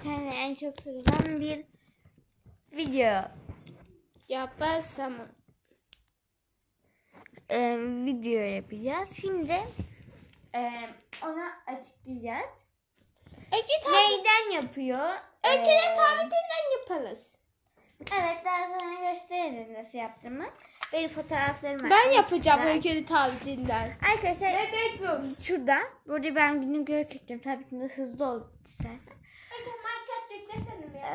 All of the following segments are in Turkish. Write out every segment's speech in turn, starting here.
tane en çok sorulan bir video Yaparsam. Video yapacağız. Şimdi ona açıklayacağız. Neyden yapıyor? Öykü'de tabletinden yaparız. Evet, daha sonra gösteririz nasıl yaptığımı. Benim fotoğraflarım var. Ben yapacağım Öykü'de tabletinden. Arkadaşlar Ve bekliyoruz. şurada. Burada ben günlük göre çekeceğim. Tabii ki de hızlı ol istersen. Öykü Minecraft yüklesene mi ya?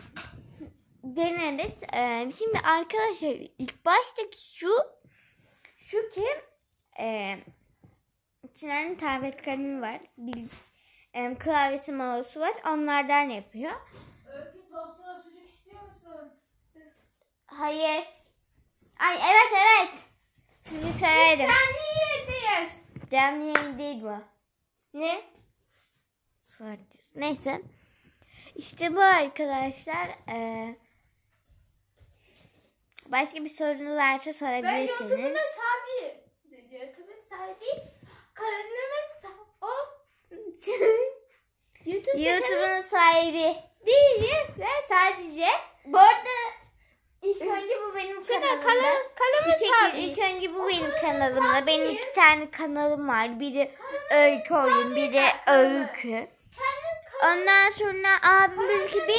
Deneriz. Şimdi arkadaşlar ilk baştaki şu ki Çınar'ın tablet kalemi var. Klavyesi, mouse'u var. Onlardan yapıyor. Öykü tostuna sucuk istiyor musun? Hayır. Ay evet. Sizi severim. Canlı yayındayız. Canlı yayın değil bu. Ne? Neyse. İşte bu arkadaşlar. Başka bir sorunuz varsa Ben sorabilirsiniz. YouTube'un sahibi. YouTube'un sahibi değil. Kanalımın o YouTube'un sahibi. değil. Ve sadece Bu arada ilk önce bu benim kanalımın kanalımda. sahibi. İlk önce bu benim kanalımda. Benim 2 tane kanalım var. Biri Öykü Oyun, biri Öykü. Ondan sonra abimiz gibi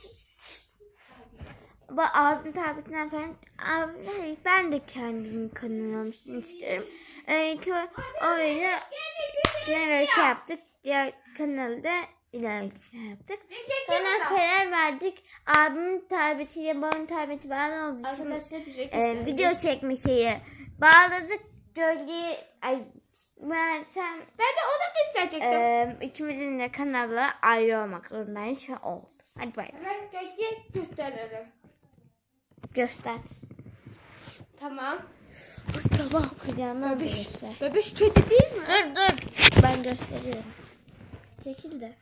bu abim tabletinden falan. Hayır, ben de kendimin kanalı olmasını isterim. Öykü Oyun'u Öykü yaptık. Diğer kanalı da ileriki yaptık. Sonra karar verdik. Abimin tabletiyle babamın tableti bağlı olduğu için video çekme şeyi bağladık. Gölgeyi sen Ben de onu gösterecektim. ikimizin de kanalları ayrı olmak zorundayız. Şu oldu. Hadi bay. Hemen gölge gösteririm. Göster. Tamam. Sabah okuyacağını göster. Bebeş kedi değil mi? Dur. Ben gösteriyorum. Çekil de.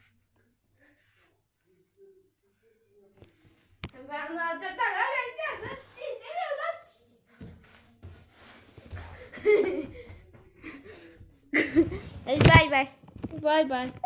Ben onu alacağım. Siz seviyorsunuz. Hadi bay bay. Bay bay.